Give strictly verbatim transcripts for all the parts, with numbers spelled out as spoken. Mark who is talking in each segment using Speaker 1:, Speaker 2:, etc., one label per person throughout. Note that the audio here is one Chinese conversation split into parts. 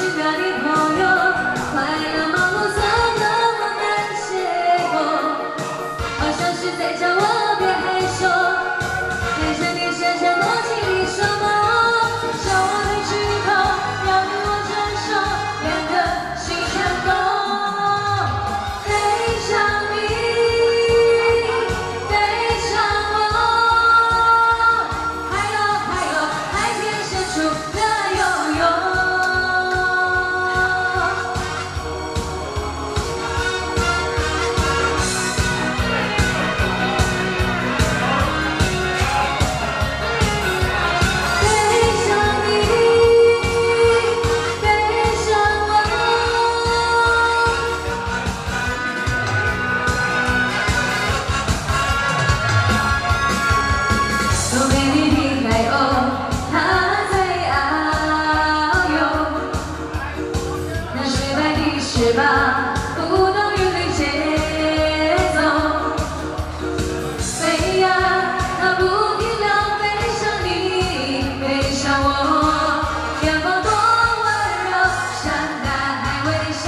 Speaker 1: 妙的朋友，快乐忙碌总能我们邂逅，好像是在叫我别害羞，陪着你深深躲进你双眸，叫我对举头，要与我牵手，两个心牵动，背上你，背上我，还有还有海天深处的悠悠。 是吧？不懂韵律节奏，飞呀，它不停地飞向你，飞向我，远方多温柔，向大海微笑。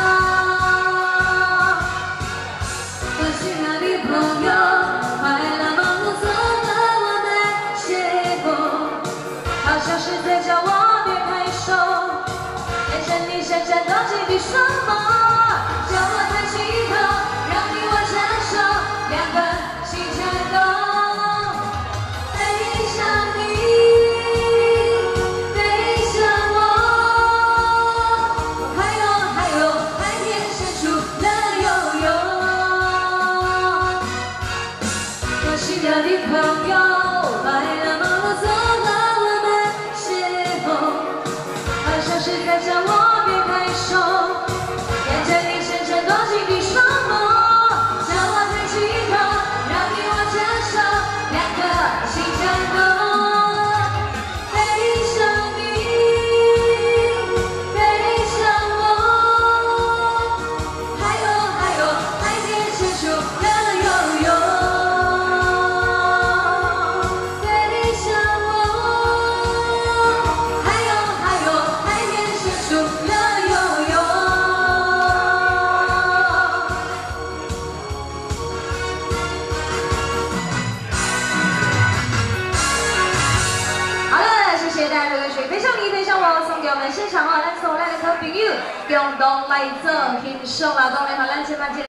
Speaker 1: 我亲爱的朋友，快乐忙碌总和我们邂逅，好像是在叫我别开手。 陪着你深深躲进你双眸，叫我抬起头，让你我牵手，两个心牵动，背上你，背上我，还有还有海天深处的悠悠。我心爱的朋友，快乐忙碌总和我们邂逅。 好像是在叫我别开手，沿着你深深躲进你双眸，叫我抬起头，让你我牵手，两个心牵动，背上你，背上我，还有还有海天深处的悠悠，背上我，还有还有。 的悠悠。好了，谢谢大家的歌曲，非常你非常我送给我们现场啊，咱所有的好朋友共同来做欣赏啦，当然好，咱先把这。